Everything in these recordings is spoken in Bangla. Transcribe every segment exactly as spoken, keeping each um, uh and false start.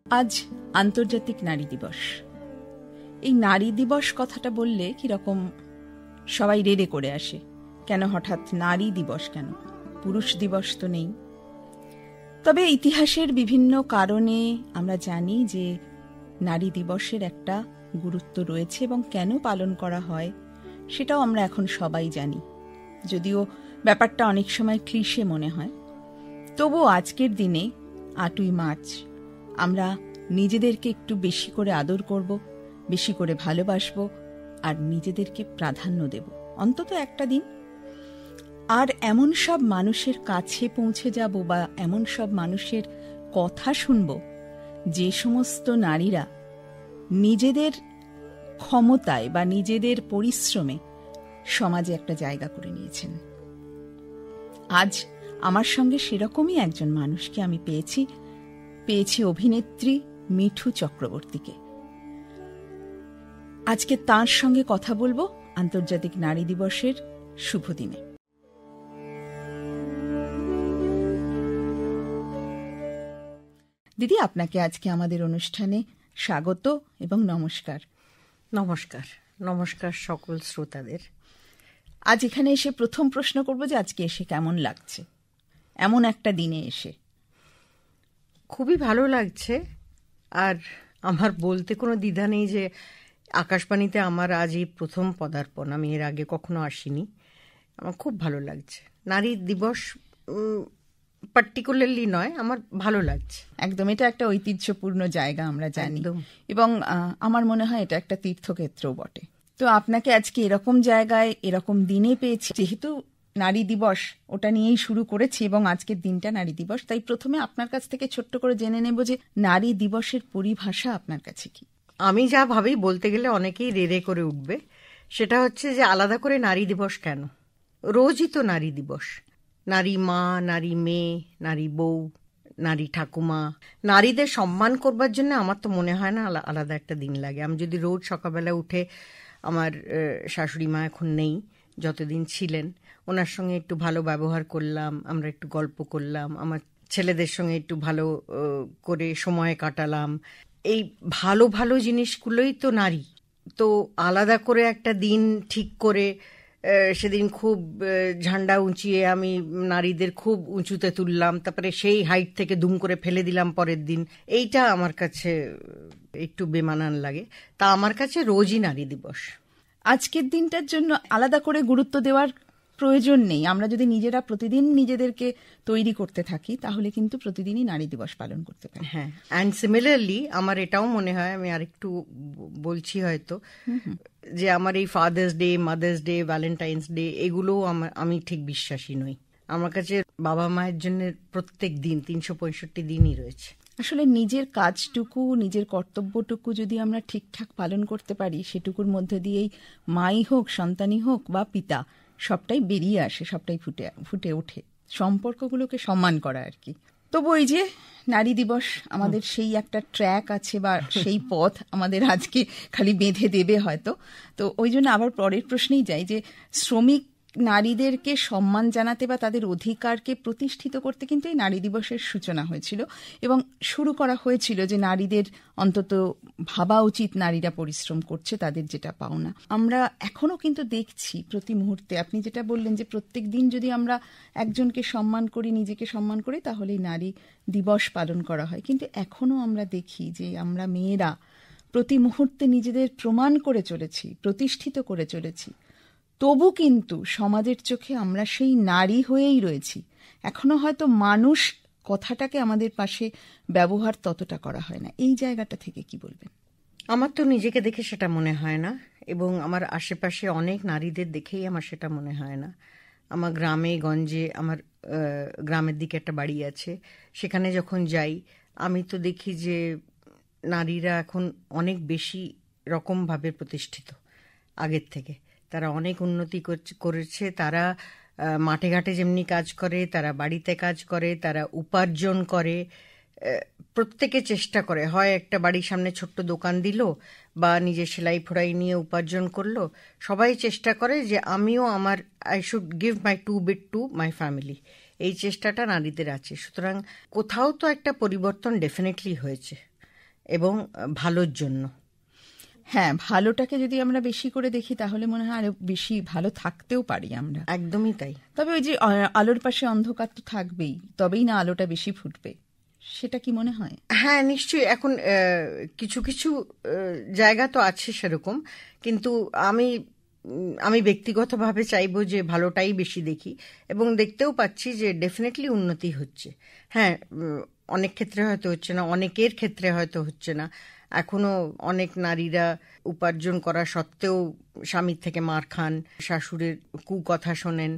আজ আন্তর্জাতিক নারী দিবস। এই নারী দিবস কথাটা বললে কিরকম সবাই রেড়ে করে আসে, কেন হঠাৎ নারী দিবস, কেন পুরুষ দিবস তো নেই। তবে ইতিহাসের বিভিন্ন কারণে আমরা জানি যে নারী দিবসের একটা গুরুত্ব রয়েছে এবং কেন পালন করা হয় সেটাও আমরা এখন সবাই জানি, যদিও ব্যাপারটা অনেক সময় ক্লিশে মনে হয়। তবুও আজকের দিনে আটই মার্চ আমরা নিজেদেরকে একটু বেশি করে আদর করব, বেশি করে ভালোবাসবো আর নিজেদেরকে প্রাধান্য দেব অন্তত একটা দিন। আর এমন সব মানুষের কাছে পৌঁছে যাব বা এমন সব মানুষের কথা শুনব যে সমস্ত নারীরা নিজেদের ক্ষমতায় বা নিজেদের পরিশ্রমে সমাজে একটা জায়গা করে নিয়েছেন। আজ আমার সঙ্গে সেরকমই একজন মানুষকে আমি পেয়েছি পেয়েছি অভিনেত্রী মিঠু চক্রবর্তীকে। আজকে তাঁর সঙ্গে কথা বলবো আন্তর্জাতিক নারী দিবসের শুভ দিনে। দিদি, আপনাকে আজকে আমাদের অনুষ্ঠানে স্বাগত এবং নমস্কার। নমস্কার নমস্কার সকল শ্রোতাদের। আজ এখানে এসে প্রথম প্রশ্ন করব যে আজকে এসে কেমন লাগছে, এমন একটা দিনে এসে? খুবই ভালো লাগছে, আর আমার বলতে কোনো দ্বিধা নেই যে আকাশবাণীতে আমার আজ এই প্রথম পদার্পণ, আমি এর আগে কখনো আসিনি। আমার খুব ভালো লাগছে। নারী দিবস পার্টিকুলারলি নয়, আমার ভালো লাগছে। একদম, এটা একটা ঐতিহ্যপূর্ণ জায়গা আমরা জানি, এবং আমার মনে হয় এটা একটা তীর্থক্ষেত্রও বটে। তো আপনাকে আজকে এরকম জায়গায় এরকম দিনে পেয়েছি, যেহেতু নারী দিবস ওটা নিয়েই শুরু করেছি এবং আজকের দিনটা নারী দিবস, তাই প্রথমে আপনার কাছ থেকে ছোট্ট করে জেনে নেব যে নারী দিবসের পরিভাষা আপনার কাছে কি? আমি যা ভাবি বলতে গেলে অনেকেই রেড়ে করে উঠবে, সেটা হচ্ছে যে আলাদা করে নারী দিবস কেন? রোজই তো নারী দিবস। নারী মা, নারী মেয়ে, নারী বউ, নারী ঠাকুমা, নারীদের সম্মান করবার জন্য আমার তো মনে হয় না আলাদা একটা দিন লাগে। আমি যদি রোজ সকালবেলা উঠে, আমার শাশুড়ি মা এখন নেই, যতদিন ছিলেন ওনার সঙ্গে একটু ভালো ব্যবহার করলাম, আমরা একটু গল্প করলাম, আমার ছেলেদের সঙ্গে একটু ভালো করে সময় কাটালাম, এই ভালো ভালো জিনিসগুলোই তো নারী। তো আলাদা করে একটা দিন ঠিক করে সেদিন খুব ঝান্ডা উঁচিয়ে আমি নারীদের খুব উঁচুতে তুললাম, তারপরে সেই হাইট থেকে দুম করে ফেলে দিলাম পরের দিন, এইটা আমার কাছে একটু বেমানান লাগে। তা আমার কাছে রোজই নারী দিবস। আজকের দিনটার জন্য আলাদা করে গুরুত্ব দেওয়ার প্রয়োজন নেই। আমরা যদি নিজেরা প্রতিদিন নিজেদেরকে তৈরি করতে থাকি তাহলে কিন্তু প্রতিদিনই নারী দিবস পালন করতে পারি। হ্যাঁ, অ্যান্ড সিমিলারলি আমার এটাও মনে হয়, আমি আরেকটু বলছি হয়তো, যে আমার এই father's day, mother's day, valentine's day, এগুলো আমি ঠিক বিশ্বাসী নই। আমার কাছে বাবা মায়ের জন্য প্রত্যেক দিন তিনশো পঁয়ষট্টি দিনই রয়েছে। আসলে নিজের কাজটুকু, নিজের কর্তব্যটুকু যদি আমরা ঠিকঠাক পালন করতে পারি, সেটুকুর মধ্যে দিয়েই মাই হোক, সন্তানই হোক বা পিতা, সবটাই বেরিয়ে আসে, সবটাই ফুটে ফুটে ওঠে। সম্পর্কগুলোকে সম্মান করা আর কি। তবু ওই যে নারী দিবস, আমাদের সেই একটা ট্র্যাক আছে বা সেই পথ আমাদের আজকে খালি বেঁধে দেবে হয়তো। তো ওই জন্য আবার পরের প্রশ্নেই যাই যে শ্রমিক নারীদেরকে সম্মান জানাতে বা তাদের অধিকারকে প্রতিষ্ঠিত করতে কিন্তু এই নারী দিবসের সূচনা হয়েছিল এবং শুরু করা হয়েছিল যে নারীদের অন্তত ভাবা উচিত নারীরা পরিশ্রম করছে, তাদের যেটা পাওনা। আমরা এখনো কিন্তু দেখছি প্রতি মুহূর্তে, আপনি যেটা বললেন যে প্রত্যেক দিন যদি আমরা একজনকে সম্মান করি, নিজেকে সম্মান করি, তাহলেই নারী দিবস পালন করা হয়। কিন্তু এখনো আমরা দেখি যে আমরা মেয়েরা প্রতি মুহূর্তে নিজেদের প্রমাণ করে চলেছি, প্রতিষ্ঠিত করে চলেছি, তবু কিন্তু সমাজের চোখে আমরা সেই নারী হয়েই রয়েছি। এখনো হয়তো মানুষ কথাটাকে আমাদের পাশে ব্যবহার ততটা করা হয় না। এই জায়গাটা থেকে কি বলবেন? আমার তো নিজেকে দেখে সেটা মনে হয় না, এবং আমার আশেপাশে অনেক নারীদের দেখেই আমার সেটা মনে হয় না। আমার গ্রামে গঞ্জে, আমার গ্রামের দিকে একটা বাড়ি আছে, সেখানে যখন যাই আমি তো দেখি যে নারীরা এখন অনেক বেশি রকমভাবে প্রতিষ্ঠিত আগের থেকে। তারা অনেক উন্নতি করেছে। তারা মাঠে ঘাটে যেমনি কাজ করে, তারা বাড়িতে কাজ করে, তারা উপার্জন করে, প্রত্যেকে চেষ্টা করে, হয় একটা বাড়ির সামনে ছোট্ট দোকান দিল বা নিজের সেলাই ফোড়াই নিয়ে উপার্জন করলো, সবাই চেষ্টা করে যে আমিও আমার I should give my two bit to my family. এই চেষ্টাটা নারীদের আছে। সুতরাং কোথাও তো একটা পরিবর্তন ডেফিনেটলি হয়েছে। এবং ভালোর জন্য। হ্যাঁ, ভালোটাকে যদি আমরা বেশি করে দেখি তাহলে মনে হয় আরো বেশি ভালো থাকতেও পারি আমরা। একদমই তাই। তবে ওই যে আলোর পাশে অন্ধকার তো থাকবেই, তবেই না আলোটা বেশি ফুটবে, সেটা কি মনে হয়? হ্যাঁ, নিশ্চয়ই। এখন কিছু কিছু জায়গা তো আছে সেরকম, কিন্তু আমি আমি ব্যক্তিগতভাবে চাইবো যে ভালোটাই বেশি দেখি, এবং দেখতেও পাচ্ছি যে ডেফিনেটলি উন্নতি হচ্ছে। হ্যাঁ, অনেক ক্ষেত্রে হয়তো হচ্ছে না, অনেকের ক্ষেত্রে হয়তো হচ্ছে না। এখনো অনেক নারীরা উপার্জন করা সত্ত্বেও স্বামীর থেকে মার খান, শাশুড়ের কুকথা শোনেন,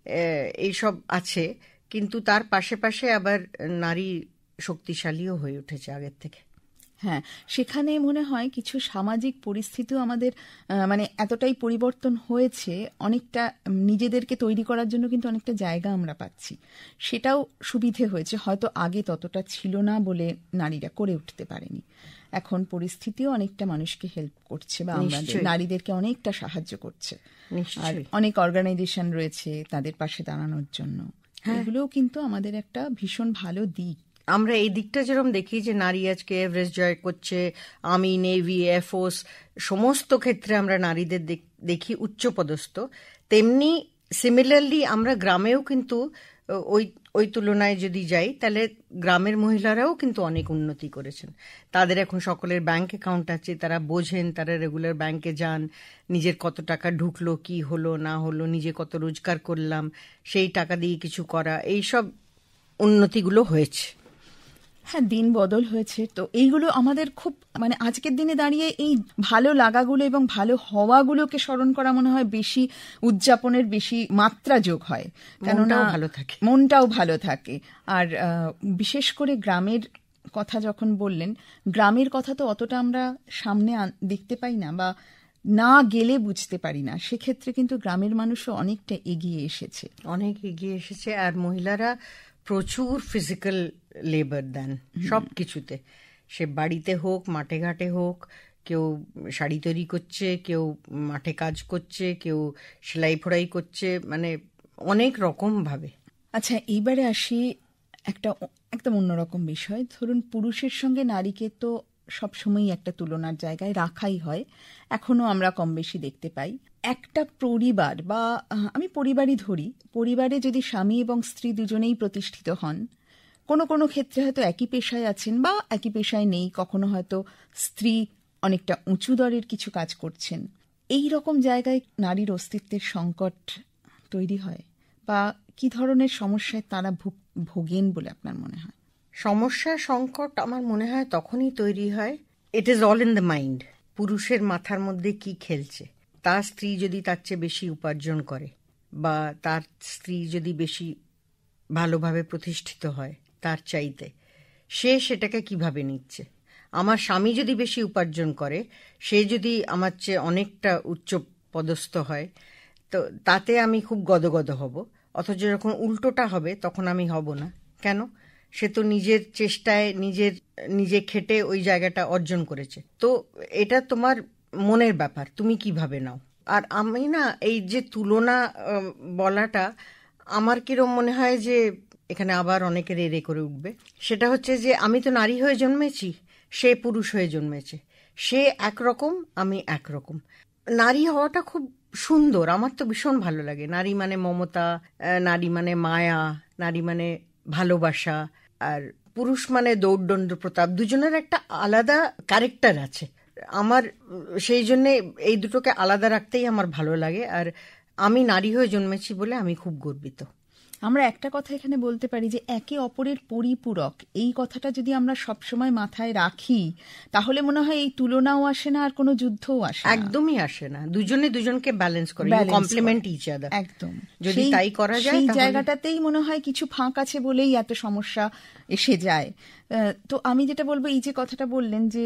এইসব আছে। কিন্তু তার পাশে পাশে আবার নারী শক্তিশালীও হয়ে উঠেছে আগের থেকে। হ্যাঁ, সেখানে মনে হয় কিছু সামাজিক পরিস্থিতিও আমাদের মানে এতটাই পরিবর্তন হয়েছে, অনেকটা নিজেদেরকে তৈরি করার জন্য কিন্তু অনেকটা জায়গা আমরা পাচ্ছি, সেটাও সুবিধে হয়েছে। হয়তো আগে ততটা ছিল না বলে নারীরা করে উঠতে পারেনি, এখন পরিস্থিতিও অনেকটা মানুষকে হেল্প করছে বা আমাদের নারীদেরকে অনেকটা সাহায্য করছে। আর অনেক অর্গানাইজেশন রয়েছে তাদের পাশে দাঁড়ানোর জন্য, এগুলোও কিন্তু আমাদের একটা ভীষণ ভালো দিক। আমরা এই দিকটা যেরকম দেখি যে নারী আজকে এভারেস্ট জয় করছে, আর্মি, নেভি, এয়ারফোর্স, সমস্ত ক্ষেত্রে আমরা নারীদের দেখি উচ্চপদস্থ, তেমনি সিমিলারলি আমরা গ্রামেও কিন্তু ওই ওই তুলনায় যদি যাই তাহলে গ্রামের মহিলারাও কিন্তু অনেক উন্নতি করেছেন। তাদের এখন সকলের ব্যাংক অ্যাকাউন্ট আছে, তারা বোঝেন, তারা রেগুলার ব্যাংকে যান, নিজের কত টাকা ঢুকলো, কি হলো না হলো, নিজে কত রোজগার করলাম, সেই টাকা দিয়ে কিছু করা, এইসব উন্নতিগুলো হয়েছে। হ্যাঁ, দিন বদল হয়েছে, তো এইগুলো আমাদের খুব মানে আজকের দিনে দাঁড়িয়ে এই ভালো লাগাগুলো এবং ভালো হওয়াগুলোকে স্মরণ করা মনে হয় বেশি উদযাপনের বেশি মাত্রা যোগ হয়, কেননা ভালো থাকে, মনটাও ভালো থাকে। আর বিশেষ করে গ্রামের কথা যখন বললেন, গ্রামের কথা তো অতটা আমরা সামনে দেখতে পাই না বা না গেলে বুঝতে পারি না, সেক্ষেত্রে কিন্তু গ্রামের মানুষও অনেকটা এগিয়ে এসেছে, অনেক এগিয়ে এসেছে। আর মহিলারা প্রচুর ফিজিক্যাল লেবার দেন সব কিছুতে, সে বাড়িতে হোক, মাঠে ঘাটে হোক, কেউ শাড়ি তৈরি করছে, কেউ মাঠে কাজ করছে, কেউ সেলাই ফোড়াই করছে, মানে অনেক রকম ভাবে। আচ্ছা, এইবারে আসি একটা একদম অন্যরকম বিষয়। ধরুন, পুরুষের সঙ্গে নারীকে তো সবসময়ই একটা তুলনার জায়গায় রাখাই হয়, এখনো আমরা কম বেশি দেখতে পাই। একটা পরিবার বা আমি পরিবারই ধরি, পরিবারে যদি স্বামী এবং স্ত্রী দুজনেই প্রতিষ্ঠিত হন, কোনো কোনো ক্ষেত্রে হয়তো একই পেশায় আছেন বা একই পেশায় নেই, কখনো হয়তো স্ত্রী অনেকটা উঁচু দরের কিছু কাজ করছেন, এই রকম জায়গায় নারীর অস্তিত্বের সংকট তৈরি হয় বা কি ধরনের সমস্যায় তারা ভোগেন বলে আপনার মনে হয়? সমস্যা সংকট আমার মনে হয় তখনই তৈরি হয়, it is all in the mind. পুরুষের মাথার মধ্যে কি খেলছে, তার স্ত্রী যদি তার চেয়ে বেশি উপার্জন করে বা তার স্ত্রী যদি বেশি ভালোভাবে প্রতিষ্ঠিত হয় তার চাইতে, সে সেটাকে কিভাবে নিচ্ছে। আমার স্বামী যদি বেশি উপার্জন করে, সে যদি আমার চেয়ে অনেকটা উচ্চ পদস্থ হয়, তো তাতে আমি খুব গদগদ হব। অথচ যখন উল্টোটা হবে তখন আমি হব না। কেন? সে তো নিজের চেষ্টায় নিজের নিজে খেটে ওই জায়গাটা অর্জন করেছে। তো এটা তোমার মনের ব্যাপার, তুমি কিভাবে নাও। আর আমি না এই যে তুলনা বলাটা, আমার কিরম মনে হয় যে এখানে আবার অনেকে রেড়ে করে উঠবে, সেটা হচ্ছে যে আমি তো নারী হয়ে জন্মেছি, সে পুরুষ হয়ে জন্মেছে, সে একরকম, আমি একরকম। নারী হওয়াটা খুব সুন্দর, আমার তো ভীষণ ভালো লাগে। নারী মানে মমতা, নারী মানে মায়া, নারী মানে ভালোবাসা, আর পুরুষ মানে দৌড়দণ্ড প্রতাপ। দুজনের একটা আলাদা ক্যারেক্টার আছে আমার, সেই জন্যে এই দুটোকে আলাদা রাখতেই আমার ভালো লাগে। আর আমি নারী হয়ে জন্মেছি বলে আমি খুব গর্বিত। আমরা একটা কথা এখানে বলতে পারি যে একে অপরের পরিপূরক, এই কথাটা যদি আমরা সবসময় মাথায় রাখি তাহলে মনে হয় এই তুলনাও আসে না আর কোনো যুদ্ধও আসে না। একদমই আসে না, দুজনে দুজনকে ব্যালেন্স করে, কমপ্লিমেন্ট ইচ আদার। একদম, যদি তাই করা যায়, সেই জায়গাটাতেই মনে হয় কিছু ফাঁক আছে বলেই এত সমস্যা এসে যায়। তো আমি যেটা বলবো, এই যে কথাটা বললেন যে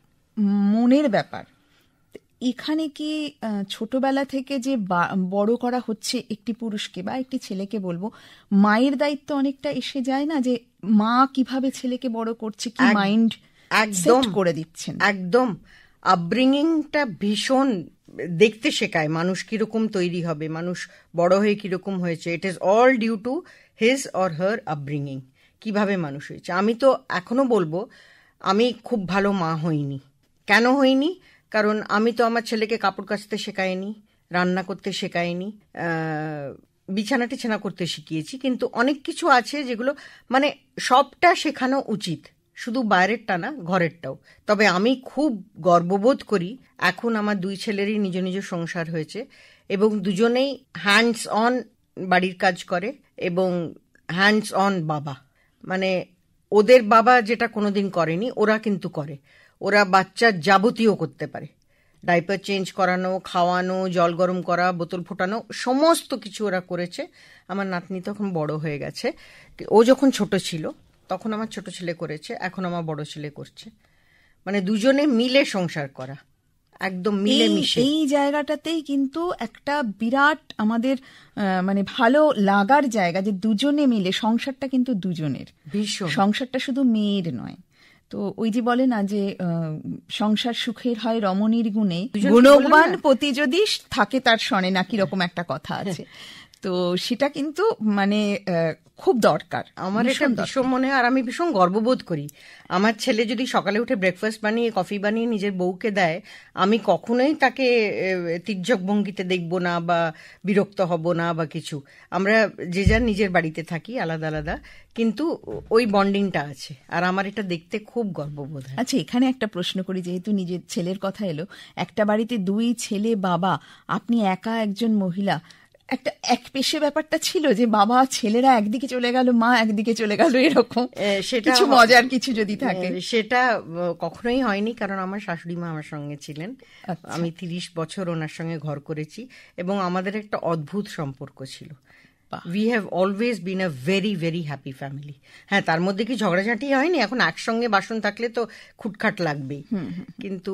মনের ব্যাপার, এখানে কি ছোটবেলা থেকে যে বড় করা হচ্ছে একটি পুরুষকে বা একটি ছেলেকে, বলবো মায়ের দায়িত্ব অনেকটা এসে যায় না, যে মা কিভাবে ছেলেকে বড় করছে, কি মাইন্ড একদম করে দিচ্ছেন। একদম, আপব্রিঙ্গিংটা ভীষণ দেখতে শেখায়, মানুষ কিরকম তৈরি হবে, মানুষ বড় হয়ে কিরকম হয়েছে। It is all due to his or her upbringing, কিভাবে মানুষ হয়েছে। আমি তো এখনো বলবো আমি খুব ভালো মা হইনি। কেন হইনি? কারণ আমি তো আমার ছেলেকে কাপড় কাচতে শেখাইনি, রান্না করতে শেখাইনি, বিছানা টিছানা করতে শিখিয়েছি, কিন্তু অনেক কিছু আছে যেগুলো মানে সবটা শেখানো উচিত, শুধু বাইরেরটা না, ঘরেরটাও। তবে আমি খুব গর্ববোধ করি এখন আমার দুই ছেলেরই নিজ নিজ সংসার হয়েছে এবং দুজনেই হ্যান্ডস অন বাড়ির কাজ করে এবং হ্যান্ডস অন বাবা। মানে ওদের বাবা যেটা কোনোদিন করেনি ওরা কিন্তু করে। ওরা বাচ্চার যাবতীয় করতে পারে, ডাইপার চেঞ্জ করানো, খাওয়ানো, জল গরম করা, বোতল ফোটানো, সমস্ত কিছু ওরা করেছে। আমার নাতনি তখন বড় হয়ে গেছে, ও যখন ছোট ছিল তখন আমার ছোট ছেলে করেছে, এখন আমার বড় ছেলে করছে। মানে দুজনে মিলে সংসার করা, একদম মিলে মিশে। এই জায়গাটাতেই কিন্তু একটা বিরাট আমাদের মানে ভালো লাগার জায়গা, যে দুজনে মিলে সংসারটা কিন্তু দুজনের, ভীষণ। সংসারটা শুধু মেয়ের নয়। তো ওই যে বলে না যে সংসার সুখের হয় রমণীর গুণে, গুণবান পতি যদি থাকে তার সনে, নাকি রকম একটা কথা আছে। তো সেটা কিন্তু মানে খুব দরকার। আমার এটা ভীষণ মনে হয়, আর আমি ভীষণ গর্ববোধ করি। আমার ছেলে যদি সকালে উঠে ব্রেকফাস্ট বানিয়ে কফি বানিয়ে নিজের বউকে দেয়, আমি কখনোই তাকে তির্যক ভঙ্গিতে দেখব না বা বিরক্ত হব না বা কিছু। আমরা যে যার নিজের বাড়িতে থাকি আলাদা আলাদা, কিন্তু ওই বন্ডিংটা আছে, আর আমার এটা দেখতে খুব গর্ববোধ হয়। আচ্ছা, এখানে একটা প্রশ্ন করি, যেহেতু নিজের ছেলের কথা এলো, একটা বাড়িতে দুই ছেলে বাবা, আপনি একা একজন মহিলা, একটা এক পেশে ব্যাপারটা ছিল যে বাবা ছেলেরা একদিকে চলে গেল, মা একদিকে চলে গেল, এরকম কিছু মজার কিছু যদি থাকে? সেটা কখনোই হয়নি, কারণ আমার শাশুড়ি মা আমার সঙ্গে ছিলেন। আমি তিরিশ বছর ওনার সঙ্গে ঘর করেছি এবং আমাদের একটা অদ্ভুত সম্পর্ক ছিল। We have always been a very very happy family. হ্যাঁ, তার মধ্যে কি ঝগড়াঝাঁটি হয়নি? এখন একসঙ্গে বাসন থাকলে তো খুটখাট লাগবেই, কিন্তু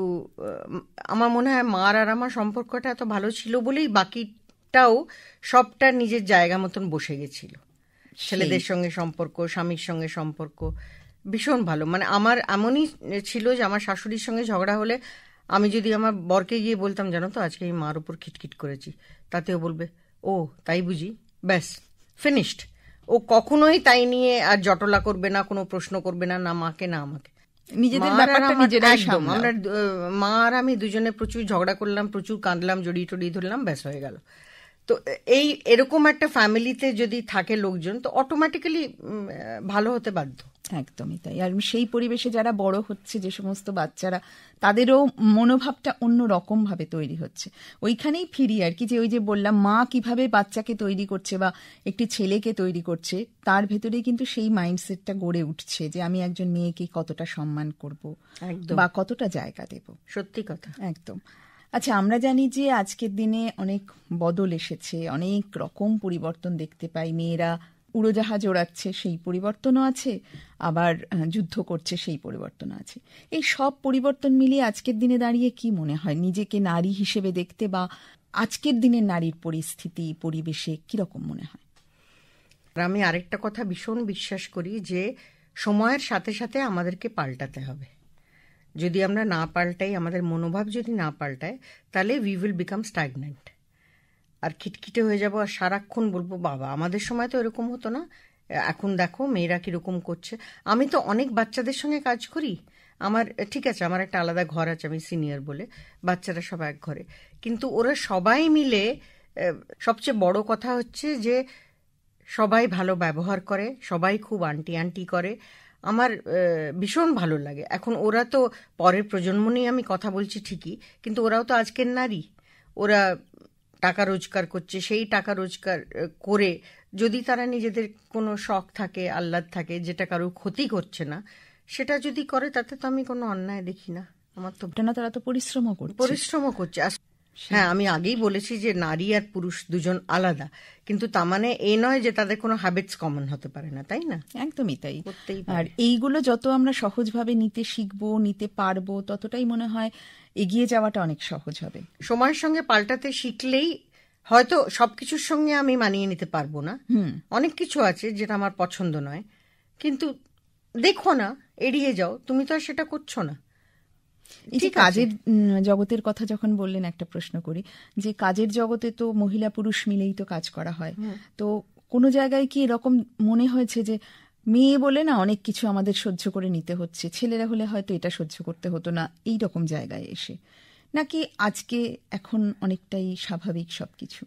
আমার মনে হয় মার আর আমার সম্পর্কটা এত ভালো ছিল বলেই বাকি টাও সবটা নিজের জায়গা মতন বসে গেছিল। ছেলেদের সঙ্গে সম্পর্ক, স্বামীর সঙ্গে সম্পর্ক ভীষণ ভালো। মানে আমার এমনই ছিল যে আমার শাশুড়ির সঙ্গে ঝগড়া হলে আমি যদি আমার বরকে গিয়ে বলতাম, জানো তো আজকে আমি মার উপর খিটখিট করেছি, তাতেও বলবে ও তাই বুঝি, ব্যাস ফিনিশড। ও কখনোই তাই নিয়ে আর জটলা করবে না, কোনো প্রশ্ন করবে না, না মাকে না আমাকে। নিজেদের ব্যাপারটা নিজেরাই সামলাও। আমরা মা আর আমি দুজনে প্রচুর ঝগড়া করলাম, প্রচুর কাঁদলাম, জড়িয়ে টড়িয়ে ধরলাম, ব্যাস হয়ে গেল। তো এই এরকম একটা ফ্যামিলিতে যদি থাকে লোকজন, তো অটোমেটিক্যালি ভালো হতে বাধ্য। একদমই তাই। আর সেই পরিবেশে যারা বড় হচ্ছে, যে সমস্ত বাচ্চারা, তাদেরও মনোভাবটা অন্য রকম ভাবে তৈরি হচ্ছে। ওইখানেই ফিরি আর কি, যে ওই যে বললাম মা কিভাবে বাচ্চাকে তৈরি করছে বা একটি ছেলেকে তৈরি করছে, তার ভেতরে কিন্তু সেই মাইন্ডসেটটা গড়ে উঠছে যে আমি একজন মেয়েকে কতটা সম্মান করব বা কতটা জায়গা দেব। সত্যি কথা, একদম। আচ্ছা, আমরা জানি যে আজকের দিনে অনেক বদল এসেছে, অনেক রকম পরিবর্তন দেখতে পাই। মেয়েরা উড়োজাহাজ ওড়াচ্ছে, সেই পরিবর্তনও আছে, আবার যুদ্ধ করছে, সেই পরিবর্তনও আছে। এই সব পরিবর্তন মিলিয়ে আজকের দিনে দাঁড়িয়ে কি মনে হয় নিজেকে নারী হিসেবে দেখতে, বা আজকের দিনের নারীর পরিস্থিতি পরিবেশে কিরকম মনে হয়? আমি আরেকটা কথা ভীষণ বিশ্বাস করি, যে সময়ের সাথে সাথে আমাদেরকে পাল্টাতে হবে। যদি আমরা না পাল্টাই, আমাদের মনোভাব যদি না পাল্টায়, তাহলে উই উইল বিকাম স্ট্যাগন্যান্ট, আর খিটখিটে হয়ে যাবো, আর সারাক্ষণ বলবো বাবা আমাদের সময় তো এরকম হতো না, এখন দেখো মেয়েরা কিরকম করছে। আমি তো অনেক বাচ্চাদের সঙ্গে কাজ করি, আমার ঠিক আছে আমার একটা আলাদা ঘর আছে, আমি সিনিয়র বলে, বাচ্চারা সব এক ঘরে, কিন্তু ওরা সবাই মিলে, সবচেয়ে বড় কথা হচ্ছে যে সবাই ভালো ব্যবহার করে, সবাই খুব আন্টি আন্টি করে, আমার ভীষণ ভালো লাগে। এখন ওরা তো পরের প্রজন্ম নিয়ে আমি কথা বলছি ঠিকই, কিন্তু ওরাও তো আজকের নারী, ওরা টাকা রোজগার করছে, সেই টাকা রোজগার করে যদি তারা নিজেদের কোনো শখ থাকে, আহ্লাদ থাকে, যেটা কারো ক্ষতি করছে না, সেটা যদি করে, তাতে তো আমি কোনো অন্যায় দেখি না। আমার তো না, তারা তো পরিশ্রমও করছে পরিশ্রমও করছে হ্যাঁ, আমি আগেই বলেছি যে নারী আর পুরুষ দুজন আলাদা, কিন্তু তা মানে এই নয় যে তাদের কোনো হ্যাবিটস কমন হতে পারে না, তাই না? একদমই তাই। আর এইগুলো যত আমরা সহজভাবে নিতে শিখবো, নিতে পারবো, ততটাই মনে হয় এগিয়ে যাওয়াটা অনেক সহজ হবে। সময়ের সঙ্গে পাল্টাতে শিখলেই হয়তো সবকিছুর সঙ্গে আমি মানিয়ে নিতে পারবো না, অনেক কিছু আছে যেটা আমার পছন্দ নয়, কিন্তু দেখো না, এড়িয়ে যাও, তুমি তো আর সেটা করছো না। এই যে কাজের জগতের কথা যখন বললেন, একটা প্রশ্ন করি, যে কাজের জগতে তো মহিলা পুরুষ মিলেই তো কাজ করা হয়, তো কোনো জায়গায় কি এরকম মনে হয়েছে যে মেয়ে বলে না অনেক কিছু আমাদের সহ্য করে নিতে হচ্ছে, ছেলেরা হলে হয়তো এটা সহ্য করতে হতো না এই রকম জায়গায় এসে, নাকি আজকে এখন অনেকটাই স্বাভাবিক সবকিছু?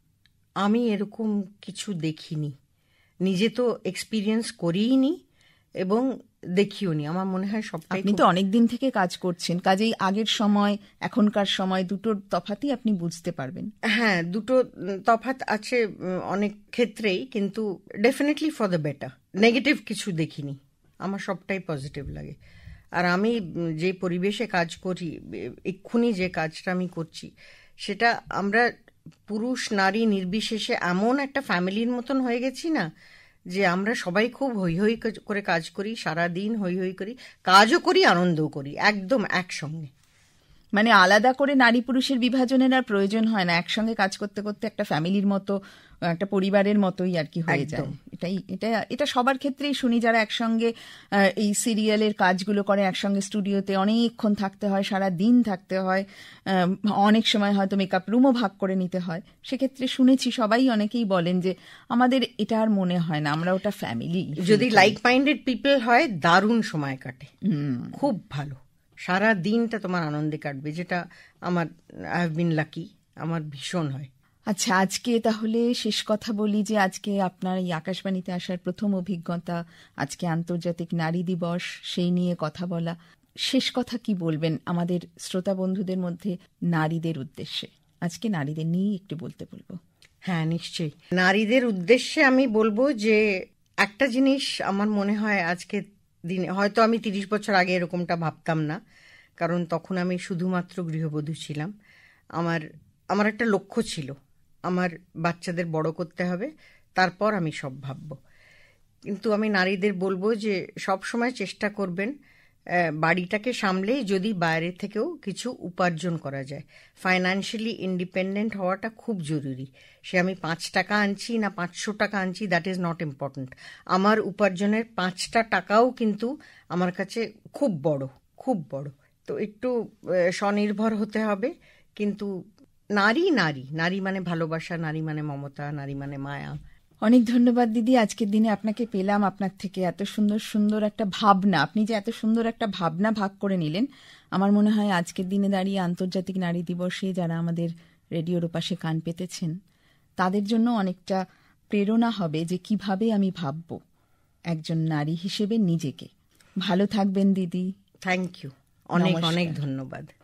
আমি এরকম কিছু দেখিনি, নিজে তো এক্সপিরিয়েন্স করিই নি এবং দেখিও নি। আমার মনে হয় সবটাই আপনি তো অনেক দিন থেকে কাজ করছেন, কাজেই আগের সময় এখনকার সময় দুটোর তফাৎই আপনি বুঝতে পারবেন। হ্যাঁ, দুটো তফাৎ আছে অনেক ক্ষেত্রেই, কিন্তু definitely for the better. Negative কিছু দেখিনি, আমার সবটাই পজিটিভ লাগে। আর আমি যে পরিবেশে কাজ করি, এক্ষুনি যে কাজটা আমি করছি, সেটা আমরা পুরুষ নারী নির্বিশেষে এমন একটা ফ্যামিলির মতন হয়ে গেছি না, যে আমরা সবাই খুব হৈ হৈ করে কাজ করি, সারাদিন হৈ হৈ করি, কাজও করি, আনন্দও করি, একদম একসঙ্গে। মানে আলাদা করে নারী পুরুষের বিভাজনের আর প্রয়োজন হয় না, একসঙ্গে কাজ করতে করতে একটা ফ্যামিলির মতো, একটা পরিবারের মতোই আর কি হয়ে যায়। এটাই এটা এটা সবার ক্ষেত্রেই শুনি, যারা একসঙ্গে এই সিরিয়ালের কাজগুলো করে, একসঙ্গে স্টুডিওতে অনেকক্ষণ থাকতে হয়, সারা দিন থাকতে হয়, অনেক সময় হয়তো মেকআপ রুমও ভাগ করে নিতে হয়। সেক্ষেত্রে শুনেছি সবাই অনেকেই বলেন যে আমাদের এটা আর মনে হয় না, আমরা ওটা ফ্যামিলি। যদি লাইক মাইন্ডেড পিপল হয়, দারুণ সময় কাটে, খুব ভালো, সারা দিনটা তোমার আনন্দে কাটবে, যেটা আমার আই হ্যাভ বিন লাকি, আমার ভীষণ হয়। আচ্ছা, আজকে তাহলে শেষ কথা বলি যে আজকে আপনার এই আকাশবাণীতে আসার প্রথম অভিজ্ঞতা, আজকে আন্তর্জাতিক নারী দিবস, সেই নিয়ে কথা বলা। শেষ কথা কি বলবেন আমাদের শ্রোতা বন্ধুদের মধ্যে নারীদের উদ্দেশ্যে? আজকে নারীদের নিয়েই একটু বলতে বলবো। হ্যাঁ, নিশ্চয়ই। নারীদের উদ্দেশ্যে আমি বলবো যে একটা জিনিস আমার মনে হয় আজকে দিনে, হয়তো আমি তিরিশ বছর আগে এরকমটা ভাবতাম না, কারণ তখন আমি শুধুমাত্র গৃহবধূ ছিলাম। আমার আমার একটা লক্ষ্য ছিল, আমার বাচ্চাদের বড় করতে হবে, তারপর আমি সব ভাববো। কিন্তু আমি নারীদের বলবো যে সব সময় চেষ্টা করবেন বাড়িটাকে সামলে যদি বাইরে থেকেও কিছু উপার্জন করা যায়। ফাইন্যান্সিয়ালি ইন্ডিপেন্ডেন্ট হওয়াটা খুব জরুরি। সে আমি পাঁচ টাকা আনছি না পাঁচশো টাকা আনছি, দ্যাট ইজ নট ইম্পর্টেন্ট। আমার উপার্জনের পাঁচটা টাকাও কিন্তু আমার কাছে খুব বড়, খুব বড়। তো একটু স্বনির্ভর হতে হবে, কিন্তু নারী নারী নারী মানে ভালোবাসা, নারী মানে মমতা, নারী মানে মায়া। অনেক ধন্যবাদ দিদি, আজকের দিনে আপনাকে পেলাম, আপনার থেকে এত সুন্দর সুন্দর একটা ভাবনা, আপনি যে এত সুন্দর একটা ভাবনা ভাগ করে নিলেন, আমার মনে হয় আজকের দিনে দাঁড়িয়ে আন্তর্জাতিক নারী দিবসে যারা আমাদের রেডিওর পাশে কান পেতেছেন তাদের জন্য অনেকটা প্রেরণা হবে যে কিভাবে আমি ভাবব একজন নারী হিসেবে নিজেকে। ভালো থাকবেন দিদি। থ্যাংক ইউ, অনেক অনেক ধন্যবাদ।